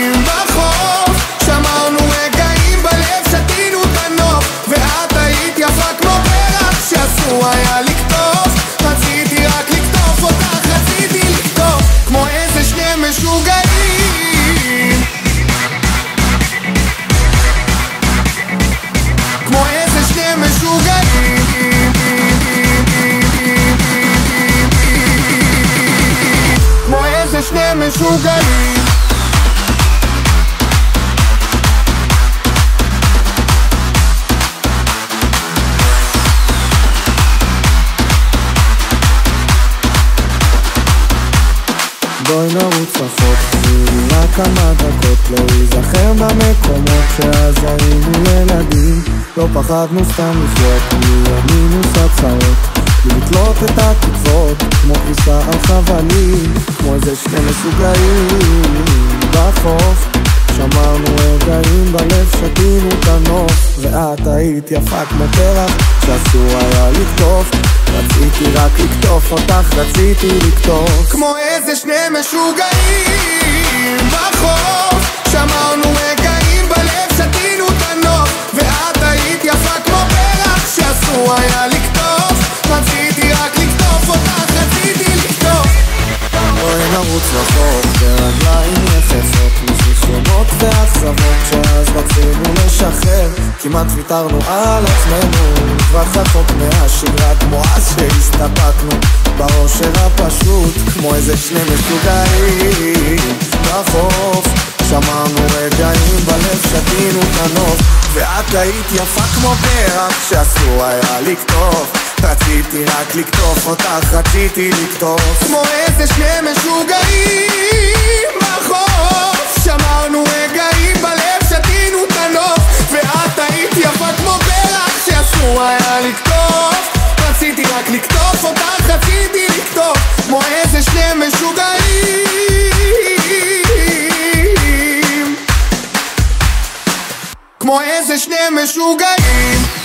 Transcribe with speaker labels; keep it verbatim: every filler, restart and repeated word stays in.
Speaker 1: בחוף, שמרנו רגעים בלב, שתינו את הנוף, ואת היית יפה כמו פרח שאסור היה לקטוף. רציתי רק לקטוף אותך, רציתי לקטוף כמו איזה שני משוגעים, כמו איזה שני משוגעים, כמו איזה שני משוגעים.
Speaker 2: בואי נרוץ רחוק, תני רק כמה דקות, להיזכר במקומות שאז היינו ילדים. לא פחדנו סתם לחיות, מימינוס הצעות, לתלות את התקוות כמו כביסה על חבלים, כמו איזה שני משוגעים בחוף. שמרנו רגעים בלב, שתינו את הנוף, ואת היית יפה כמו פרח שאסור היה לקטוף. רציתי רק לקטוף אותך, רציתי לקטוף
Speaker 1: כמו איזה שני משוגעים בחוף. שמרנו רגעים בלב, שתינו את הנוף, ואת היית יפה כמו פרח שאסור היה לקטוף. רציתי רק לקטוף אותך, רציתי לקטוף.
Speaker 2: בואי נרוץ רחוק ברגליים יפפות, מזיכרונות ואכזבות שאז רצינו לשחרר. כמעט ויתרנו על עצמנו, כבר רחוק מהשגרה, כמו אז שהסתפקנו באושר הפשוט, כמו איזה שני משוגעים בחוף. שמרנו רגעים בלב, שתינו את הנוף, ואת היית יפה כמו פרח שאסור היה לקטוף. רציתי רק לקטוף אותך, רציתי לקטוף
Speaker 1: כמו איזה שני משוגעים בחוף. שמרנו רגעים בלב, שתינו את הנוף, ואת היית יפה כמו פרח שאסור היה לקטוף. רציתי רק לקטוף אותך, רציתי לקטוף כמו איזה שני משוגעים, כמו איזה שני משוגעים.